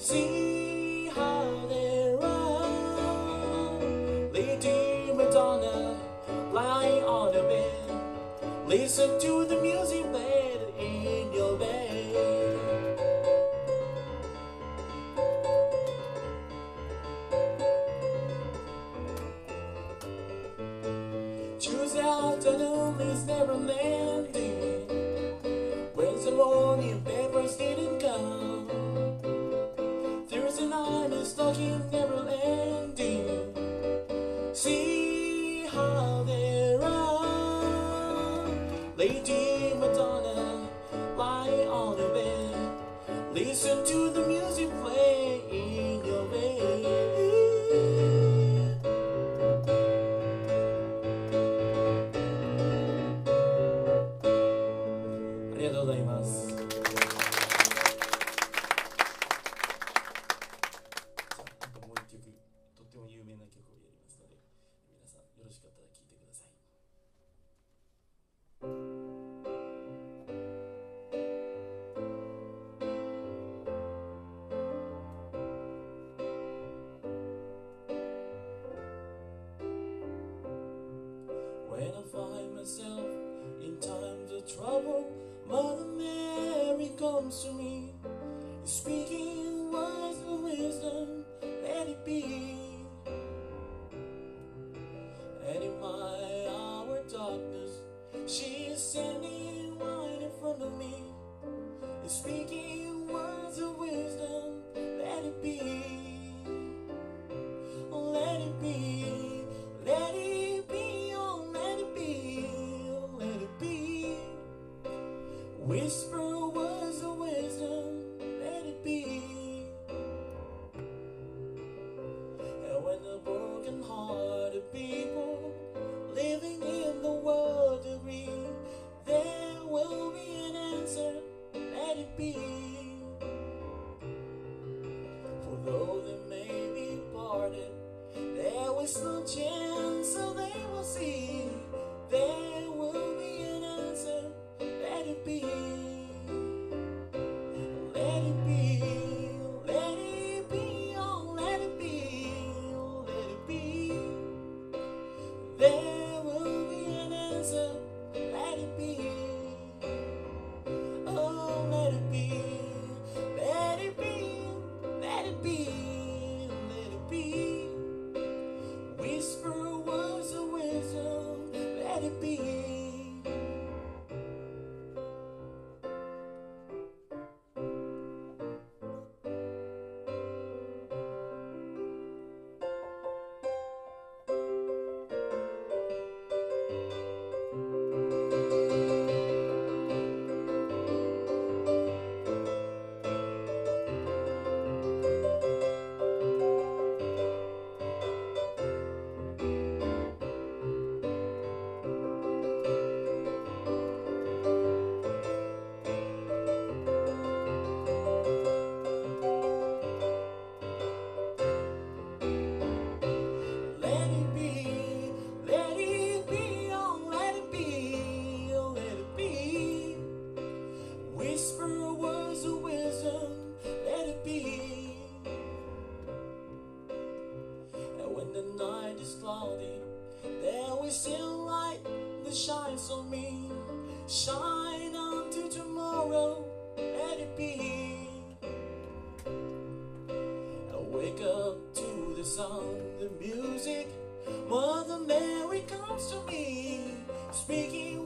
See how they run. Lady Madonna lying on the bed. Listen to the music played in your bed. Tuesday afternoon is never ending. Wednesday morning papers didn't come. Thursday night is talking never ending. See how they run. Lady Madonna lying on the bed. Listen to the music play in your bed. ありがとうございます。もう一曲、とっても有名な曲をやりますので、皆さんよろしかったら聴いてください。When I find myself in times of trouble, Mother Mary comes to me, speaking words of wisdom, let it be. And in my hour of darkness, she is standing right in front of me, speaking words of wisdom, let it be. Let it be, let it be, oh let it be, let it be. Whisper words of wisdom, let it be. And when the broken-hearted people living in the world agree, there will be an answer, let it be. For though they may be parted, there is no chance so they will see. There will be an answer, let it be. Let it be, let it be, oh let it be, let it be. There will be an answer, let it be. Oh let it be, let it be, let it be, let it be. Whisper words of wisdom, let it be. 'Cause the music, Mother Mary comes to me, speaking